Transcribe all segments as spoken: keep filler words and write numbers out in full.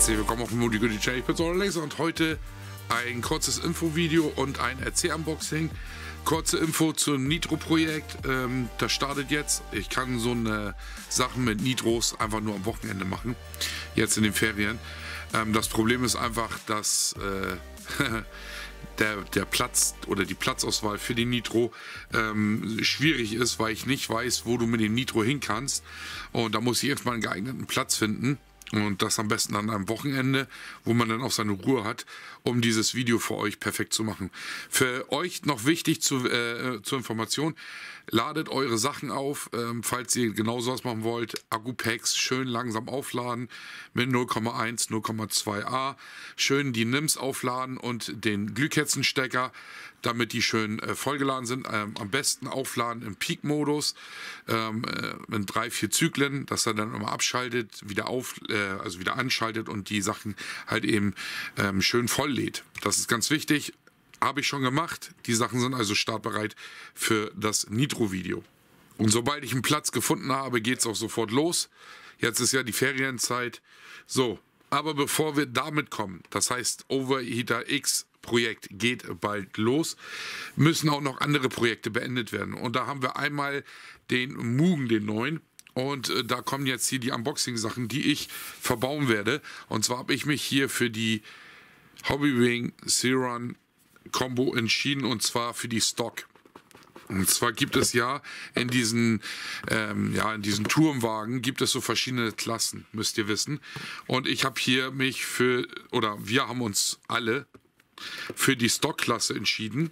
Herzlich willkommen auf dem Moody Goody Channel. Ich bin Solar Laser und heute ein kurzes Infovideo und ein R C-Unboxing. Kurze Info zum Nitro-Projekt. Ähm, das startet jetzt. Ich kann so eine Sachen mit Nitros einfach nur am Wochenende machen. Jetzt in den Ferien. Ähm, das Problem ist einfach, dass äh, der, der Platz oder die Platzauswahl für den Nitro ähm, schwierig ist, weil ich nicht weiß, wo du mit dem Nitro hin kannst. Und da muss ich erstmal einen geeigneten Platz finden. Und das am besten an einem Wochenende, wo man dann auch seine Ruhe hat, um dieses Video für euch perfekt zu machen. Für euch noch wichtig zu, äh, zur Information, ladet eure Sachen auf, ähm, falls ihr genauso was machen wollt. Akku-Packs schön langsam aufladen mit null Komma eins, null Komma zwei A. Schön die N I Ms aufladen und den Glühkerzenstecker, damit die schön äh, vollgeladen sind. Ähm, am besten aufladen im Peak-Modus ähm, äh, in drei, vier Zyklen, dass er dann immer abschaltet, wieder auf, äh, also wieder anschaltet und die Sachen halt eben ähm, schön voll lädt. Das ist ganz wichtig. Habe ich schon gemacht. Die Sachen sind also startbereit für das Nitro-Video. Und sobald ich einen Platz gefunden habe, geht es auch sofort los. Jetzt ist ja die Ferienzeit. So, aber bevor wir damit kommen, das heißt Overheater X Projekt geht bald los, müssen auch noch andere Projekte beendet werden. Und da haben wir einmal den Mugen, den neuen. Und äh, da kommen jetzt hier die Unboxing-Sachen, die ich verbauen werde. Und zwar habe ich mich hier für die Hobbywing Ceron Combo entschieden, und zwar für die Stock. Und zwar gibt es ja in diesen, ähm, ja, in diesen Turmwagen gibt es so verschiedene Klassen, müsst ihr wissen. Und ich habe hier mich für, oder wir haben uns alle für die Stock-Klasse entschieden.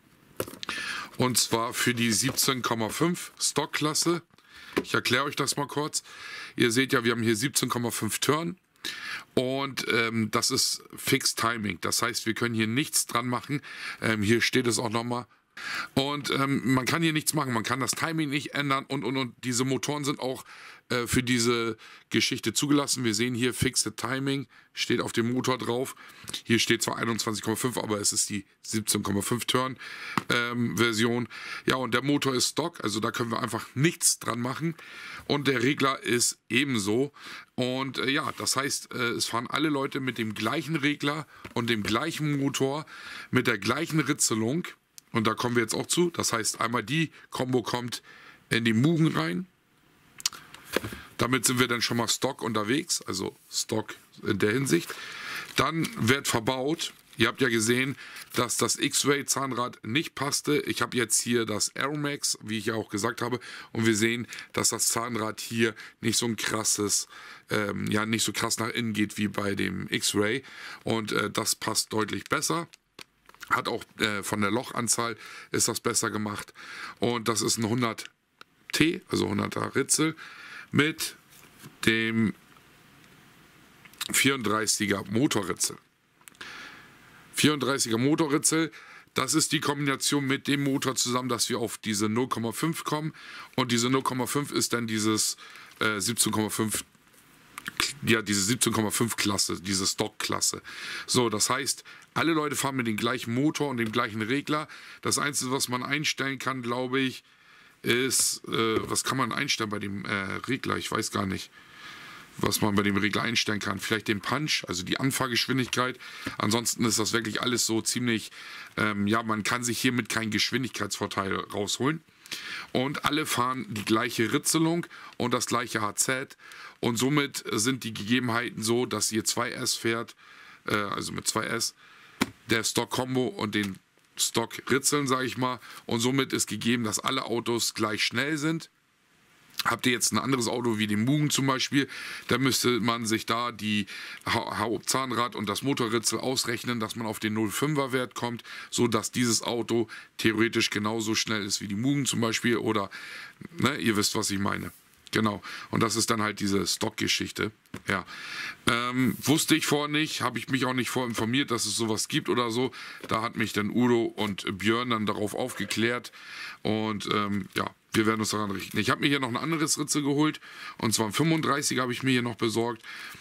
Und zwar für die siebzehn Komma fünf Stock-Klasse. Ich erkläre euch das mal kurz. Ihr seht ja, wir haben hier siebzehn Komma fünf Turn. Und ähm, das ist Fixed Timing. Das heißt, wir können hier nichts dran machen. Ähm, hier steht es auch nochmal. Und ähm, man kann hier nichts machen. Man kann das Timing nicht ändern. Und, und, und diese Motoren sind auch äh, für diese Geschichte zugelassen. Wir sehen hier Fixed Timing. Steht auf dem Motor drauf. Hier steht zwar einundzwanzig Komma fünf, aber es ist die siebzehn Komma fünf Turn ähm, Version. Ja, und der Motor ist Stock. Also da können wir einfach nichts dran machen. Und der Regler ist ebenso. Und äh, ja, das heißt, äh, es fahren alle Leute mit dem gleichen Regler und dem gleichen Motor, mit der gleichen Ritzelung. Und da kommen wir jetzt auch zu. Das heißt, einmal die Combo kommt in die Mugen rein. Damit sind wir dann schon mal Stock unterwegs, also Stock in der Hinsicht. Dann wird verbaut. Ihr habt ja gesehen, dass das X-Ray Zahnrad nicht passte. Ich habe jetzt hier das Aeromax, wie ich ja auch gesagt habe. Und wir sehen, dass das Zahnrad hier nicht so ein krasses, ähm, ja nicht so krass nach innen geht wie bei dem X-Ray. Und äh, das passt deutlich besser. Hat auch äh, von der Lochanzahl ist das besser gemacht. Und das ist ein hundert T, also hunderter Ritzel, mit dem vierunddreißiger Motorritzel. vierunddreißiger Motorritzel, das ist die Kombination mit dem Motor zusammen, dass wir auf diese null Komma fünf kommen. Und diese null Komma fünf ist dann dieses äh, siebzehn Komma fünf, ja, diese siebzehn Komma fünf Klasse, diese Stock-Klasse. So, das heißt, alle Leute fahren mit dem gleichen Motor und dem gleichen Regler. Das Einzige, was man einstellen kann, glaube ich, ist, äh, was kann man einstellen bei dem äh, Regler? Ich weiß gar nicht, was man bei dem Regler einstellen kann. Vielleicht den Punch, also die Anfahrgeschwindigkeit. Ansonsten ist das wirklich alles so ziemlich, ähm, ja, man kann sich hiermit keinen Geschwindigkeitsvorteil rausholen. Und alle fahren die gleiche Ritzelung und das gleiche H Z. Und somit sind die Gegebenheiten so, dass ihr zwei S fährt, äh, also mit zwei S, der Stock-Kombo und den Stock-Ritzeln, sage ich mal. Und somit ist gegeben, dass alle Autos gleich schnell sind. Habt ihr jetzt ein anderes Auto wie den Mugen zum Beispiel, dann müsste man sich da die Hauptzahnrad und das Motorritzel ausrechnen, dass man auf den null Komma fünfer Wert kommt, sodass dieses Auto theoretisch genauso schnell ist wie die Mugen zum Beispiel. Oder, ne, ihr wisst, was ich meine. Genau, und das ist dann halt diese Stock-Geschichte. Ja, ähm, wusste ich vorher nicht, habe ich mich auch nicht vorher informiert, dass es sowas gibt oder so. Da hat mich dann Udo und Björn dann darauf aufgeklärt. Und ähm, ja, wir werden uns daran richten. Ich habe mir hier noch ein anderes Ritzel geholt. Und zwar ein fünfunddreißiger habe ich mir hier noch besorgt.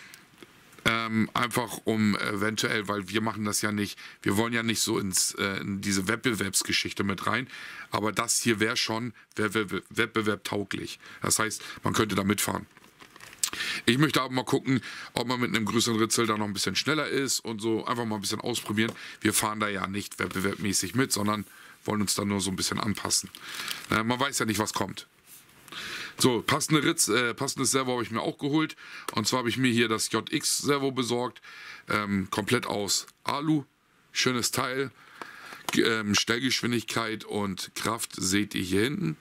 Ähm, einfach um eventuell, weil wir machen das ja nicht, wir wollen ja nicht so ins, äh, in diese Wettbewerbsgeschichte mit rein, aber das hier wäre schon wettbewerbtauglich. Das heißt, man könnte da mitfahren. Ich möchte aber mal gucken, ob man mit einem größeren Ritzel da noch ein bisschen schneller ist und so einfach mal ein bisschen ausprobieren. Wir fahren da ja nicht wettbewerbsmäßig mit, sondern wollen uns da nur so ein bisschen anpassen. Äh, man weiß ja nicht, was kommt. So, passende Ritz, äh, passendes Servo habe ich mir auch geholt. Und zwar habe ich mir hier das J X Servo besorgt. Ähm, komplett aus Alu. Schönes Teil. G ähm, Stellgeschwindigkeit und Kraft seht ihr hier hinten.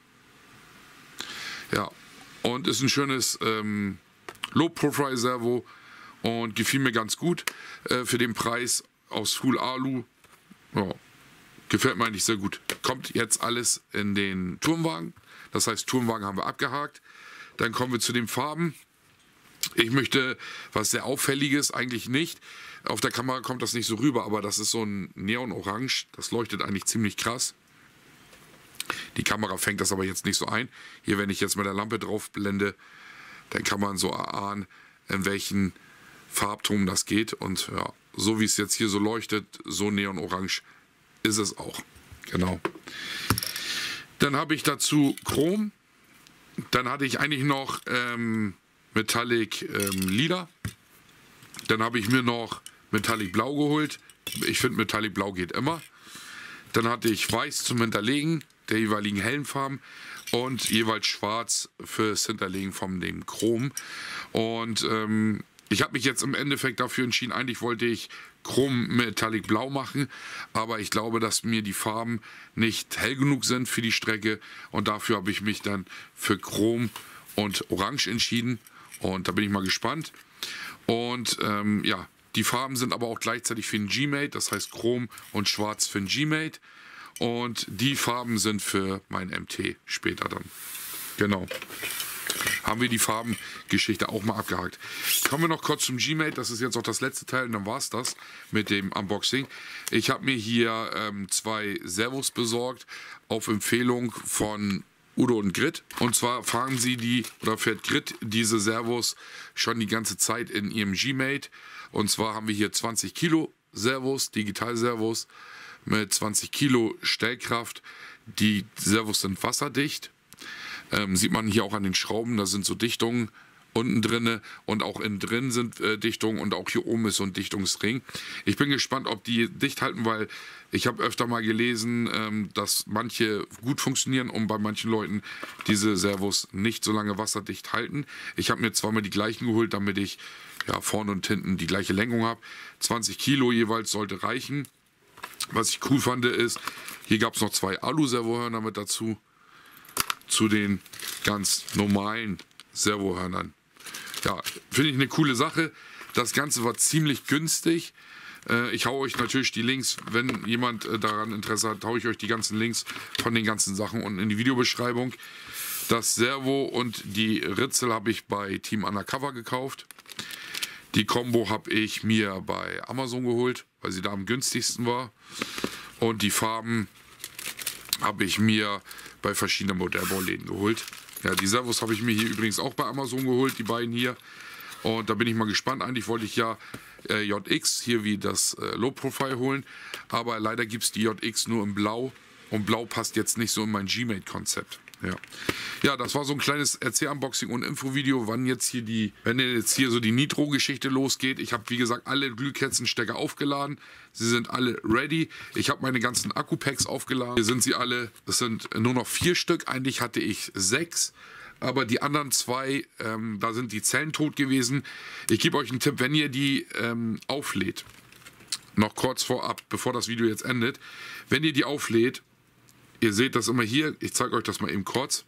Ja, und ist ein schönes ähm, Low-Profile-Servo und gefiel mir ganz gut äh, für den Preis aus Full Alu. Ja, gefällt mir eigentlich sehr gut. Kommt jetzt alles in den Turmwagen. Das heißt, Turmwagen haben wir abgehakt. Dann kommen wir zu den Farben. Ich möchte was sehr Auffälliges, eigentlich nicht. Auf der Kamera kommt das nicht so rüber, aber das ist so ein Neon-Orange. Das leuchtet eigentlich ziemlich krass. Die Kamera fängt das aber jetzt nicht so ein. Hier, wenn ich jetzt mit der Lampe drauf blende, dann kann man so erahnen, in welchen Farbton das geht. Und ja, so wie es jetzt hier so leuchtet, so neonorange ist es auch. Genau. Dann habe ich dazu Chrom. Dann hatte ich eigentlich noch ähm, Metallic ähm, Lila. Dann habe ich mir noch Metallic Blau geholt. Ich finde Metallic Blau geht immer. Dann hatte ich Weiß zum Hinterlegen der jeweiligen hellen Farben und jeweils Schwarz fürs Hinterlegen von dem Chrom. Und ähm, ich habe mich jetzt im Endeffekt dafür entschieden, eigentlich wollte ich Chrom Metallic Blau machen, aber ich glaube, dass mir die Farben nicht hell genug sind für die Strecke und dafür habe ich mich dann für Chrom und Orange entschieden und da bin ich mal gespannt. Und ähm, ja, die Farben sind aber auch gleichzeitig für den G-Mate, das heißt Chrom und Schwarz für den G-Mate. Und die Farben sind für mein M T später dann. Genau. Haben wir die Farbengeschichte auch mal abgehakt. Kommen wir noch kurz zum G-Mate. Das ist jetzt auch das letzte Teil und dann war es das mit dem Unboxing. Ich habe mir hier ähm, zwei Servos besorgt auf Empfehlung von Udo und Grit. Und zwar fahren sie die, oder fährt Grit diese Servos schon die ganze Zeit in ihrem G-Mate. Und zwar haben wir hier zwanzig Kilo Servos, Digital-Servos mit zwanzig Kilo Stellkraft. Die Servos sind wasserdicht. Ähm, sieht man hier auch an den Schrauben, da sind so Dichtungen unten drin und auch innen drin sind äh, Dichtungen und auch hier oben ist so ein Dichtungsring. Ich bin gespannt, ob die dicht halten, weil ich habe öfter mal gelesen, ähm, dass manche gut funktionieren und bei manchen Leuten diese Servos nicht so lange wasserdicht halten. Ich habe mir zweimal die gleichen geholt, damit ich ja, vorne und hinten die gleiche Lenkung habe. zwanzig Kilo jeweils sollte reichen. Was ich cool fand ist, hier gab es noch zwei Alu-Servohörner mit dazu, zu den ganz normalen Servohörnern. Ja, finde ich eine coole Sache. Das Ganze war ziemlich günstig. Äh, ich haue euch natürlich die Links, wenn jemand äh, daran Interesse hat, haue ich euch die ganzen Links von den ganzen Sachen unten in die Videobeschreibung. Das Servo und die Ritzel habe ich bei Team Undercover gekauft. Die Combo habe ich mir bei Amazon geholt, weil sie da am günstigsten war. Und die Farben habe ich mir bei verschiedenen Modellbauläden geholt. Ja, die Servos habe ich mir hier übrigens auch bei Amazon geholt, die beiden hier. Und da bin ich mal gespannt. Eigentlich wollte ich ja äh, J X hier wie das äh, Low Profile holen. Aber leider gibt es die J X nur in Blau. Und Blau passt jetzt nicht so in mein G-Mate-Konzept. Ja. ja, das war so ein kleines R C-Unboxing und Infovideo, wann jetzt hier die, wenn jetzt hier so die Nitro-Geschichte losgeht. Ich habe, wie gesagt, alle Glühkerzenstecker aufgeladen. Sie sind alle ready. Ich habe meine ganzen Akku-Packs aufgeladen. Hier sind sie alle. Das sind nur noch vier Stück. Eigentlich hatte ich sechs. Aber die anderen zwei, ähm, da sind die Zellen tot gewesen. Ich gebe euch einen Tipp, wenn ihr die ähm, auflädt, noch kurz vorab, bevor das Video jetzt endet, wenn ihr die auflädt, ihr seht das immer hier, ich zeige euch das mal eben kurz.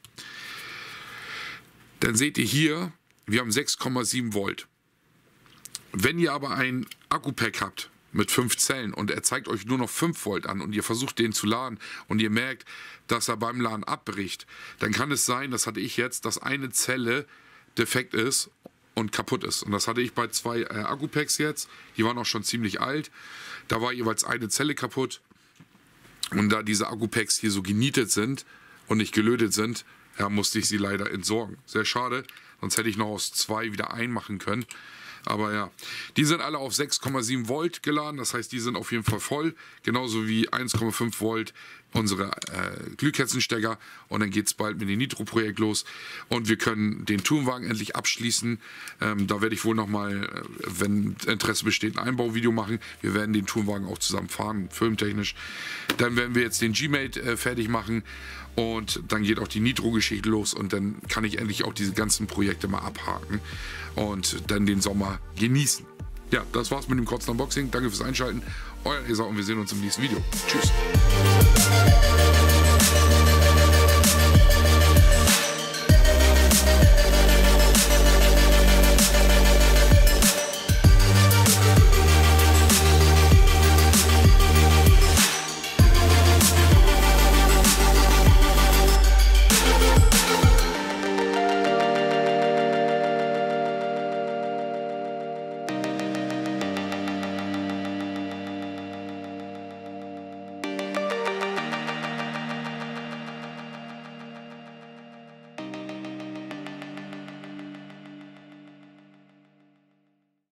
Dann seht ihr hier, wir haben sechs Komma sieben Volt. Wenn ihr aber ein Akku-Pack habt mit fünf Zellen und er zeigt euch nur noch fünf Volt an und ihr versucht den zu laden und ihr merkt, dass er beim Laden abbricht, dann kann es sein, das hatte ich jetzt, dass eine Zelle defekt ist und kaputt ist. Und das hatte ich bei zwei äh, Akku-Packs jetzt, die waren auch schon ziemlich alt. Da war jeweils eine Zelle kaputt. Und da diese Akku-Packs hier so genietet sind und nicht gelötet sind, ja, musste ich sie leider entsorgen. Sehr schade, sonst hätte ich noch aus zwei wieder einmachen können. Aber ja, die sind alle auf sechs Komma sieben Volt geladen, das heißt, die sind auf jeden Fall voll. Genauso wie eins Komma fünf Volt unsere äh, Glühkerzenstecker und dann geht es bald mit dem Nitro-Projekt los und wir können den Tourenwagen endlich abschließen. Ähm, da werde ich wohl nochmal, äh, wenn Interesse besteht, ein Einbauvideo machen. Wir werden den Tourenwagen auch zusammen fahren, filmtechnisch. Dann werden wir jetzt den G-Mate äh, fertig machen und dann geht auch die Nitro-Geschichte los und dann kann ich endlich auch diese ganzen Projekte mal abhaken und dann den Sommer genießen. Ja, das war's mit dem kurzen Unboxing. Danke fürs Einschalten. Euer Laser und wir sehen uns im nächsten Video. Tschüss.